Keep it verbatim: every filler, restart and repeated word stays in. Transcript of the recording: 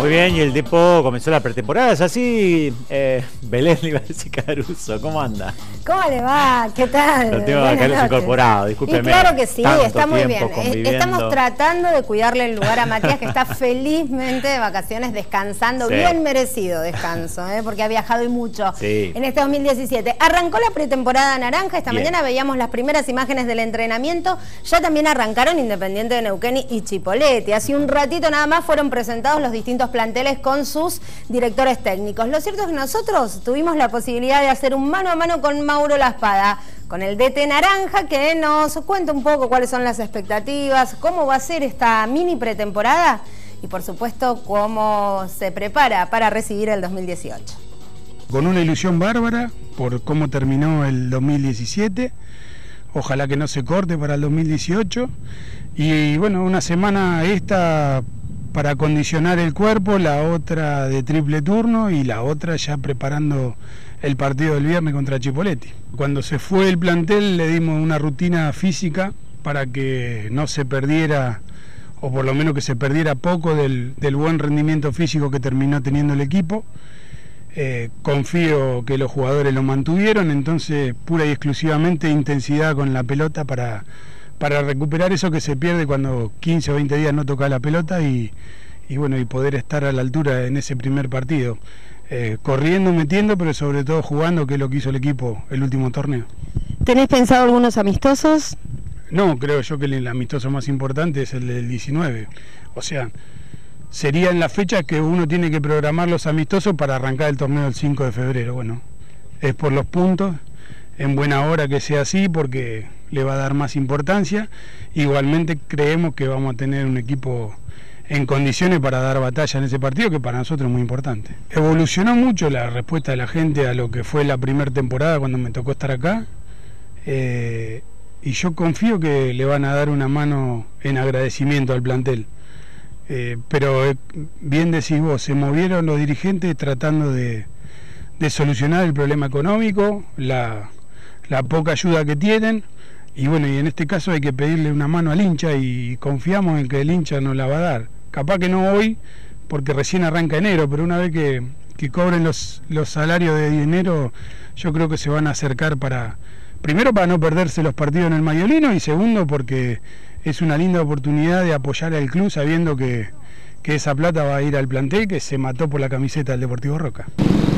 Muy bien, y el Depor comenzó la pretemporada, ¿es así? Eh, Belén le iba a decir Caruso, ¿cómo anda? ¿Cómo le va? ¿Qué tal? Lo tengo a Caruso incorporado, discúlpeme. Y claro que sí, está muy bien. Conviviendo. Estamos tratando de cuidarle el lugar a Matías, que está felizmente de vacaciones, descansando, sí. Bien merecido descanso, ¿eh? Porque ha viajado y mucho sí. En este dos mil diecisiete. Arrancó la pretemporada naranja, esta bien. Mañana veíamos las primeras imágenes del entrenamiento, ya también arrancaron Independiente de Neuquén y Chipoleti. Hace un ratito nada más fueron presentados los distintos planteles con sus directores técnicos. Lo cierto es que nosotros tuvimos la posibilidad de hacer un mano a mano con Mauro Laspada, con el D T Naranja, que nos cuenta un poco cuáles son las expectativas, cómo va a ser esta mini pretemporada y por supuesto cómo se prepara para recibir el dos mil dieciocho. Con una ilusión bárbara por cómo terminó el dos mil diecisiete, ojalá que no se corte para el dos mil dieciocho y bueno, una semana esta para acondicionar el cuerpo, la otra de triple turno y la otra ya preparando el partido del viernes contra Chipoleti. Cuando se fue el plantel le dimos una rutina física para que no se perdiera, o por lo menos que se perdiera poco del, del buen rendimiento físico que terminó teniendo el equipo. Eh, confío que los jugadores lo mantuvieron, entonces pura y exclusivamente intensidad con la pelota para... para recuperar eso que se pierde cuando quince o veinte días no toca la pelota y, y bueno, y poder estar a la altura en ese primer partido, eh, corriendo, metiendo, pero sobre todo jugando, que es lo que hizo el equipo el último torneo. ¿Tenés pensado algunos amistosos? No, creo yo que el amistoso más importante es el del diecinueve, o sea, sería en la fecha que uno tiene que programar los amistosos para arrancar el torneo el cinco de febrero, bueno, es por los puntos, en buena hora que sea así porque le va a dar más importancia. Igualmente creemos que vamos a tener un equipo en condiciones para dar batalla en ese partido, que para nosotros es muy importante. Evolucionó mucho la respuesta de la gente a lo que fue la primera temporada cuando me tocó estar acá, eh, y yo confío que le van a dar una mano en agradecimiento al plantel. Eh, pero eh, bien decís vos, se movieron los dirigentes tratando de, de solucionar el problema económico, la, la poca ayuda que tienen. Y bueno, y en este caso hay que pedirle una mano al hincha y confiamos en que el hincha nos la va a dar. Capaz que no hoy, porque recién arranca enero, pero una vez que, que cobren los, los salarios de enero, yo creo que se van a acercar para, primero para no perderse los partidos en el Mayolino y segundo porque es una linda oportunidad de apoyar al club sabiendo que, que esa plata va a ir al plantel que se mató por la camiseta del Deportivo Roca.